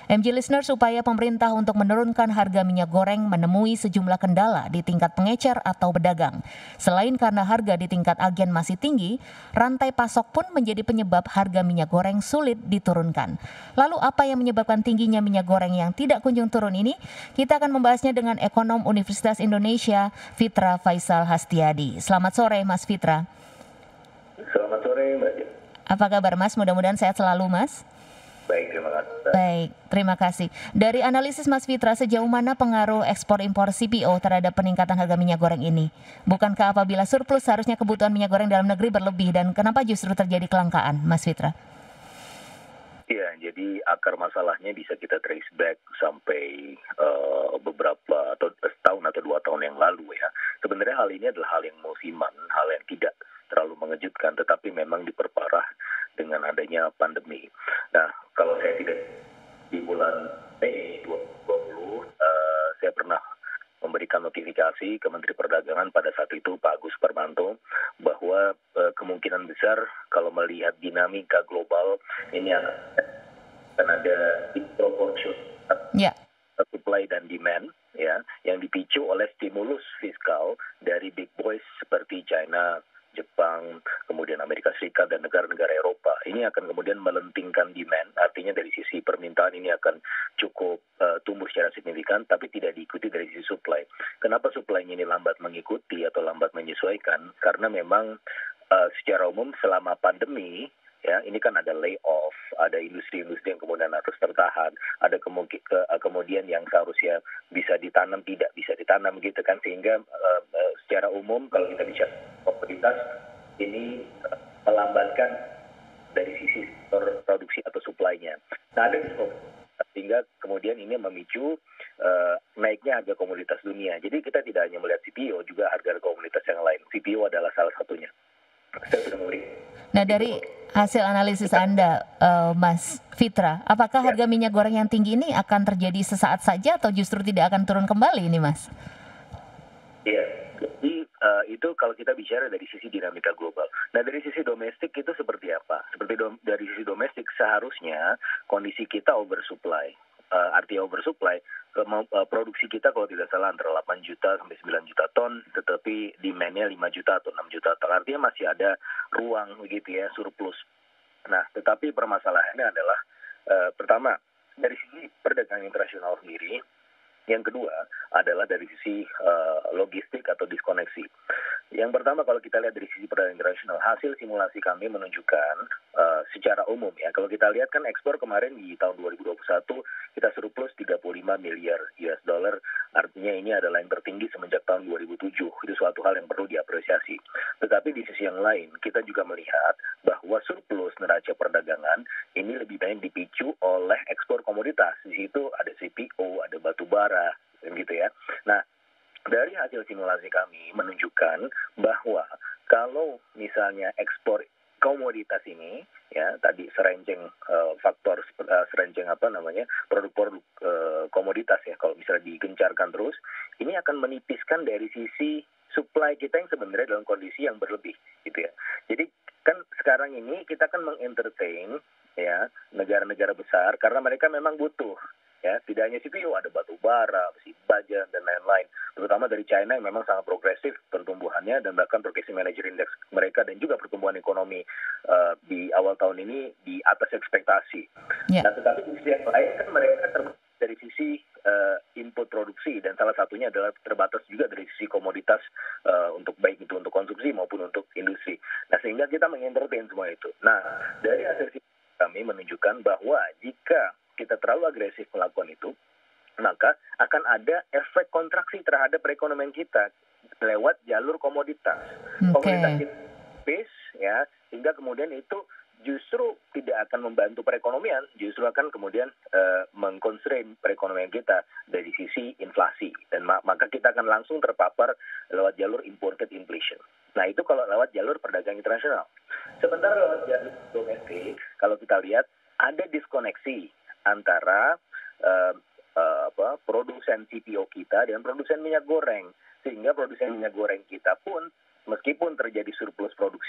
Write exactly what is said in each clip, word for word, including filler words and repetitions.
M G Listeners, upaya pemerintah untuk menurunkan harga minyak goreng menemui sejumlah kendala di tingkat pengecer atau pedagang. Selain karena harga di tingkat agen masih tinggi, rantai pasok pun menjadi penyebab harga minyak goreng sulit diturunkan. Lalu apa yang menyebabkan tingginya minyak goreng yang tidak kunjung turun ini? Kita akan membahasnya dengan ekonom Universitas Indonesia, Fitra Faisal Hastiadi. Selamat sore, Mas Fitra. Selamat sore, Mbak. Apa kabar, Mas? Mudah-mudahan sehat selalu, Mas. Baik, terima kasih. Baik, terima kasih. Dari analisis Mas Fitra, sejauh mana pengaruh ekspor impor C P O terhadap peningkatan harga minyak goreng ini? Bukankah apabila surplus seharusnya kebutuhan minyak goreng dalam negeri berlebih, dan kenapa justru terjadi kelangkaan, Mas Fitra? Ya, jadi akar masalahnya bisa kita trace back sampai uh, beberapa atau setahun atau dua tahun yang lalu ya. Sebenarnya hal ini adalah hal yang musiman, hal yang tidak terlalu mengejutkan, tetapi memang diperparah dengan adanya pandemi. Nah, kalau saya tidak di bulan Mei dua ribu dua puluh, uh, saya pernah memberikan notifikasi ke Menteri Perdagangan pada saat itu, Pak Agus Parmanto, bahwa uh, kemungkinan besar kalau melihat dinamika global ini akan, akan ada disproportion Ya. supply dan demand, ya, yang dipicu oleh stimulus fiskal dari big boys seperti China, Jepang, kemudian Amerika Serikat dan negara-negara Eropa. Ini akan kemudian melentingkan demand, artinya dari sisi permintaan ini akan cukup uh, tumbuh secara signifikan, tapi tidak diikuti dari sisi supply. Kenapa supply-nya ini lambat mengikuti atau lambat menyesuaikan? Karena memang uh, secara umum selama pandemi, ya, ini kan ada layoff, ada industri-industri yang kemudian harus tertahan, ada kemungkin, ke, kemudian yang seharusnya bisa ditanam tidak bisa ditanam gitu kan, sehingga uh, uh, secara umum kalau kita bicara komoditas ini uh, melambatkan dari sisi sektor produksi atau supply-nya. Nah, ada sehingga kemudian ini memicu uh, naiknya harga komoditas dunia. Jadi kita tidak hanya melihat C P O, juga harga komoditas yang lain. C P O adalah salah satunya. Saya sudah memberi. Nah, dari hasil analisis Anda, uh, Mas Fitra, apakah harga minyak goreng yang tinggi ini akan terjadi sesaat saja atau justru tidak akan turun kembali ini, Mas? Iya, jadi uh, itu kalau kita bicara dari sisi dinamika global. Nah, dari sisi domestik itu seperti apa? Seperti do- dari sisi domestik seharusnya kondisi kita oversupply. Uh, artinya oversupply, ke- uh, produksi kita kalau tidak salah antara delapan juta sampai sembilan juta ton, tetapi demand-nya lima juta atau enam juta ton. Artinya masih ada ruang begitu ya, surplus. Nah, tetapi permasalahannya adalah uh, pertama, dari sisi perdagangan internasional sendiri. Yang kedua adalah dari sisi uh, logistik atau diskoneksi. Yang pertama, kalau kita lihat dari sisi perdagangan internasional, hasil simulasi kami menunjukkan uh, secara umum ya, kalau kita lihat kan ekspor kemarin di tahun dua ribu dua puluh satu kita surplus tiga puluh lima miliar U S dollar, artinya ini adalah yang tertinggi semenjak tahun dua ribu tujuh. Itu suatu hal yang perlu diapresiasi. Tetapi di sisi yang lain, kita juga melihat bahwa surplus neraca perdagangan ini lebih banyak dipicu oleh ekspor komoditas. Di situ ada C P O, ada batu bara, gitu ya. Nah, dari hasil simulasi kami menunjukkan bahwa kalau misalnya ekspor komoditas ini, ya tadi serenceng uh, faktor uh, serenceng apa namanya produk-produk uh, komoditas ya, kalau misalnya digencarkan terus, ini akan menipiskan dari sisi supply kita yang sebenarnya dalam kondisi yang berlebih, gitu ya. Jadi kan sekarang ini kita kan mengentertain ya negara-negara besar karena mereka memang butuh. Ya, tidak hanya C P O, ada batu bara, besi baja, dan lain-lain. Terutama dari China yang memang sangat progresif pertumbuhannya, dan bahkan Purchasing Manager Index mereka dan juga pertumbuhan ekonomi uh, di awal tahun ini di atas ekspektasi. Yeah. Nah, tetapi di sisi yang lain kan mereka terbatas dari sisi uh, input produksi, dan salah satunya adalah terbatas juga dari sisi komoditas uh, untuk baik itu untuk konsumsi maupun untuk industri. Nah, sehingga kita mengentertain semua itu. Nah, dari hasil kami menunjukkan bahwa jika kita terlalu agresif melakukan itu, maka akan ada efek kontraksi terhadap perekonomian kita lewat jalur komoditas. Okay. Komoditas kita habis, ya, sehingga kemudian itu justru tidak akan membantu perekonomian, justru akan kemudian uh, mengkonstrain perekonomian kita dari sisi inflasi, dan ma- maka kita akan langsung terpapar lewat jalur imported inflation. Nah, itu kalau lewat jalur perdagangan internasional. Sementara lewat jalur domestik, kalau kita lihat ada diskoneksi antara uh, uh, apa, produsen C P O kita dan produsen minyak goreng, sehingga produsen minyak goreng kita pun meskipun terjadi surplus produksi,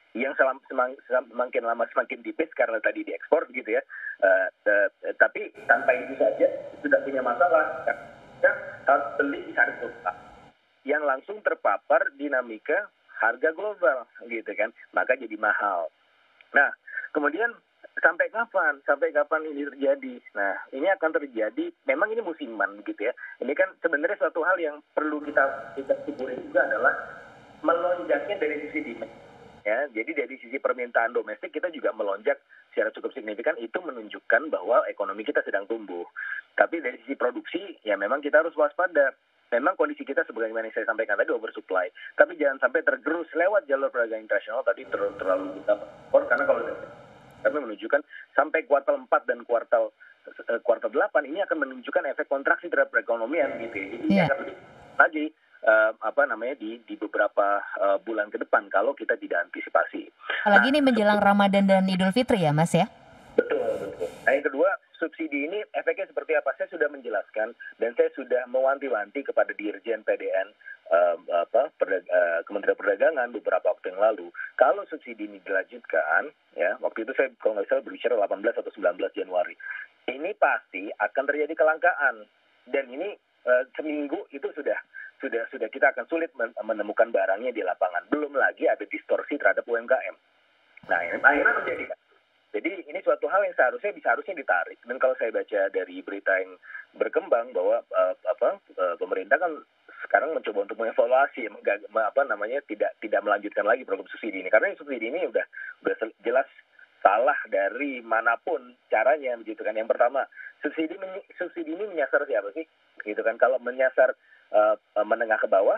yang selam, semang, semakin lama semakin tipis karena tadi diekspor gitu ya. Uh, uh, uh, tapi tanpa itu saja sudah punya masalah. Karena harus beli di hari global yang langsung terpapar dinamika harga global gitu kan, maka jadi mahal. Nah, kemudian sampai kapan? Sampai kapan ini terjadi? Nah, ini akan terjadi. Memang ini musiman gitu ya. Ini kan sebenarnya suatu hal yang perlu kita kita syukuri juga adalah melonjaknya dari sisi demand. Ya, jadi dari sisi permintaan domestik kita juga melonjak secara cukup signifikan, itu menunjukkan bahwa ekonomi kita sedang tumbuh. Tapi dari sisi produksi, ya memang kita harus waspada. Memang kondisi kita sebagaimana yang saya sampaikan tadi oversupply. Tapi jangan sampai tergerus lewat jalur perdagangan internasional tadi terlalu, terlalu kita impor, karena kalau kami menunjukkan sampai kuartal empat dan kuartal kuartal delapan ini akan menunjukkan efek kontraksi terhadap perekonomian gitu. Jadi yeah. akan lebih lagi Uh, apa namanya di di beberapa uh, bulan ke depan kalau kita tidak antisipasi. Apalagi nah, ini menjelang Ramadan dan Idul Fitri ya, Mas ya? Betul, betul. Nah, yang kedua, subsidi ini efeknya seperti apa? Saya sudah menjelaskan dan saya sudah mewanti-wanti kepada Dirjen P D N uh, apa perdag- uh, Kementerian Perdagangan beberapa waktu yang lalu. Kalau subsidi ini dilanjutkan, ya, waktu itu saya kalau nggak salah berbicara delapan belas atau sembilan belas Januari. Ini pasti akan terjadi kelangkaan dan ini uh, seminggu itu sudah sudah sudah kita akan sulit menemukan barangnya di lapangan. Belum lagi ada distorsi terhadap U M K M. Nah, ini akhirnya terjadi kan. Jadi ini suatu hal yang seharusnya bisa harusnya ditarik. Dan kalau saya baca dari berita yang berkembang bahwa uh, apa uh, pemerintah kan sekarang mencoba untuk mengevaluasi apa namanya tidak tidak melanjutkan lagi program subsidi ini, karena subsidi ini udah udah jelas salah dari manapun caranya begitu kan. Yang pertama, subsidi subsidi ini menyasar siapa sih? Gitu kan. Kalau menyasar Uh, menengah ke bawah,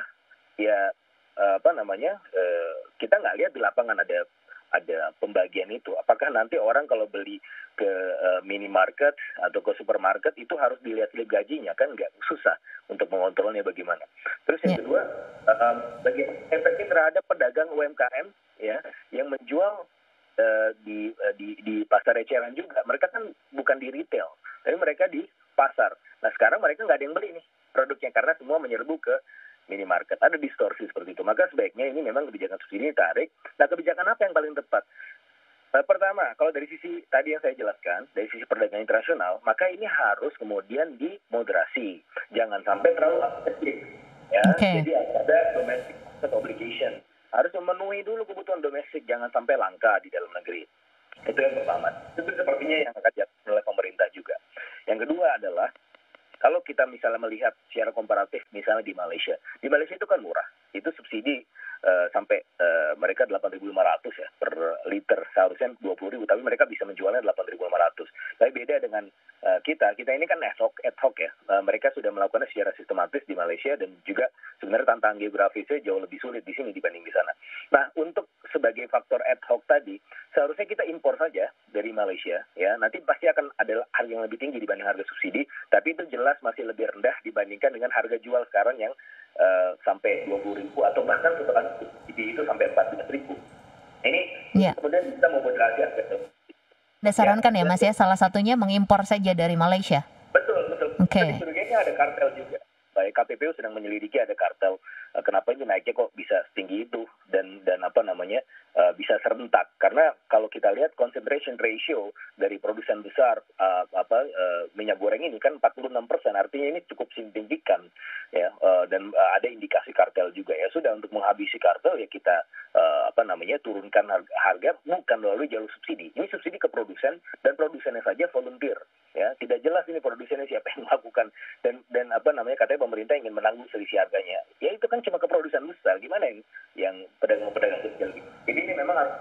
ya uh, apa namanya uh, kita nggak lihat di lapangan ada ada pembagian itu. Apakah nanti orang kalau beli ke uh, minimarket atau ke supermarket itu harus dilihat slip gajinya? Kan nggak, susah untuk mengontrolnya bagaimana. Terus yang yeah. kedua, uh, bagaimana efeknya terhadap pedagang U M K M ya yang menjual uh, di, uh, di di pasar eceran juga. Mereka kan bukan di retail, tapi mereka di pasar. Nah sekarang mereka nggak ada yang beli nih produknya karena semua menyerbu ke minimarket. Ada distorsi seperti itu. Maka sebaiknya ini memang kebijakan subsidi ini tarik. Nah, kebijakan apa yang paling tepat? Nah, pertama, kalau dari sisi tadi yang saya jelaskan, dari sisi perdagangan internasional, maka ini harus kemudian dimoderasi. Jangan sampai terlalu agresif. Ya, okay. Jadi ada domestic market obligation. Harus memenuhi dulu kebutuhan domestik, jangan sampai langka di dalam negeri. Itu yang pertama. Itu sepertinya yang akan dilakukan oleh pemerintah juga. Yang kedua adalah kalau kita misalnya melihat secara komparatif misalnya di Malaysia. Di Malaysia itu kan murah. Itu subsidi uh, sampai uh, mereka delapan ribu lima ratus ya per liter. Seharusnya dua puluh ribu, tapi mereka bisa menjualnya delapan ribu lima ratus. Tapi beda dengan uh, kita. Kita ini kan ad hoc, ad hoc ya. Uh, mereka sudah melakukannya secara sistematis di Malaysia dan juga sebenarnya tantangan geografisnya jauh lebih sulit di sini dibanding di sana. Nah, untuk sebagai faktor ad hoc tadi, seharusnya kita impor saja dari Malaysia ya. Nanti pasti akan ada harga yang lebih tinggi dibanding harga subsidi, tapi itu jelas masih lebih rendah dibandingkan dengan harga jual sekarang yang uh, sampai dua puluh ribu atau bahkan setelah subsidi itu sampai empat belas ribu. Ini yeah. kemudian kita memoderasi harga. Disarankan ya, ya Mas ya, salah satunya mengimpor saja dari Malaysia. Betul, betul. Oke. Okay. Tapi ada kartel juga. Baik, K P P U sedang menyelidiki ada kartel. Uh, kenapa ini naiknya kok bisa setinggi itu dan dan apa namanya uh, bisa serentak? Karena kalau kita lihat concentration ratio dari produsen besar uh, apa uh, minyak goreng ini kan empat puluh enam persen, artinya ini cukup signifikan ya. Uh, dan uh, ada indikasi kartel juga ya. Sudah, untuk menghabisi kartel ya kita uh, apa namanya turunkan harga, harga bukan melalui jalur subsidi. Ini subsidi ke produsen dan produsennya saja volunteer ya. Tidak jelas ini produsennya siapa yang melakukan dan dan apa namanya katanya pemerintah ingin menanggung selisih harganya. Ya itu kan cuma ke produsen besar, gimana yang yang pedagang-pedagang kecil gitu. Jadi ini memang harus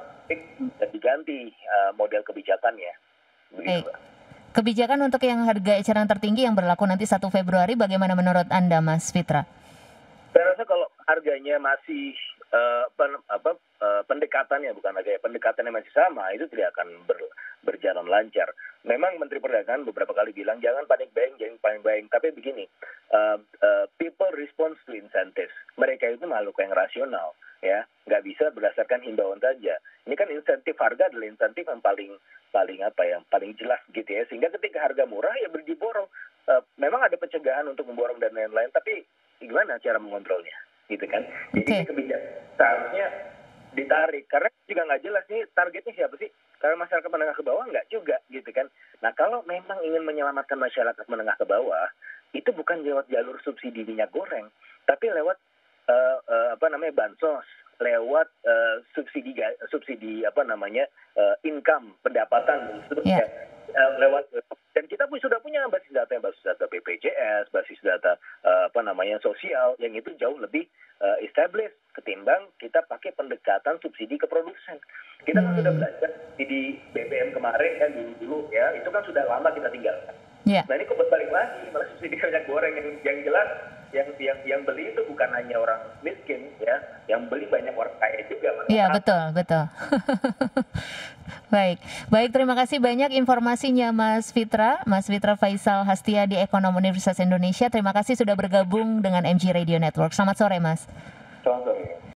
diganti uh, model kebijakannya. Begitu. Baik. Kebijakan untuk yang harga eceran tertinggi yang berlaku nanti satu Februari bagaimana menurut Anda, Mas Fitra? Saya rasa kalau harganya masih uh, pen, apa uh, pendekatannya bukan harga, pendekatannya masih sama, itu tidak akan ber, berjalan lancar. Memang Menteri Perdagangan beberapa kali bilang jangan panik buying, jangan panik buying. Tapi begini, uh, uh, people response to incentives. Mereka itu makhluk yang rasional, ya, nggak bisa berdasarkan himbauan saja. Ini kan insentif harga adalah insentif yang paling paling apa yang paling jelas gitu ya. Sehingga ketika harga murah ya diborong. Uh, memang ada pencegahan untuk memborong dan lain-lain, tapi gimana cara mengontrolnya, gitu kan? Jadi okay. kebijakan seharusnya ditarik karena juga nggak jelas nih targetnya siapa sih. Karena masyarakat menengah ke bawah nggak juga gitu kan. Nah kalau memang ingin menyelamatkan masyarakat menengah ke bawah, itu bukan lewat jalur subsidi minyak goreng, tapi lewat uh, uh, apa namanya bansos, lewat uh, subsidi subsidi apa namanya uh, income pendapatan dan seterusnya. Yeah. Uh, lewat dan kita pun sudah punya basis data yang basis data B P J S, basis data uh, apa namanya sosial yang itu jauh lebih uh, established ketimbang kita pakai pendekatan subsidi ke produsen. Kita kan Hmm. sudah belajar di B B M kemarin kan dulu dulu ya, itu kan sudah lama kita tinggalkan. Yeah. Nah ini kok balik lagi malah subsidi minyak goreng yang yang jelas yang yang yang beli itu bukan hanya orang miskin ya, yang beli banyak orang kaya juga. Iya, betul, betul. Baik, baik terima kasih banyak informasinya Mas Fitra, Mas Fitra Faisal Hastiadi, Ekonom Universitas Indonesia. Terima kasih sudah bergabung dengan M G Radio Network. Selamat sore, Mas. Selamat sore.